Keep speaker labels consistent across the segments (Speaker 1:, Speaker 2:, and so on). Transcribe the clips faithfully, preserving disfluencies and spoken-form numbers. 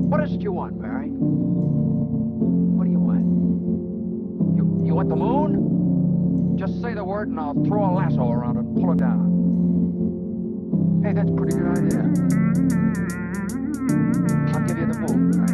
Speaker 1: What is it you want, Mary? What do you want? You, you want the moon? Just say the word and I'll throw a lasso around it and pull it down. Hey, that's a pretty good idea. I'll give you the moon, Mary.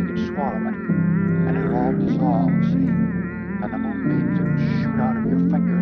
Speaker 1: Swallow it, and it'll all dissolve, see? And the moonbeams will shoot out of your fingers.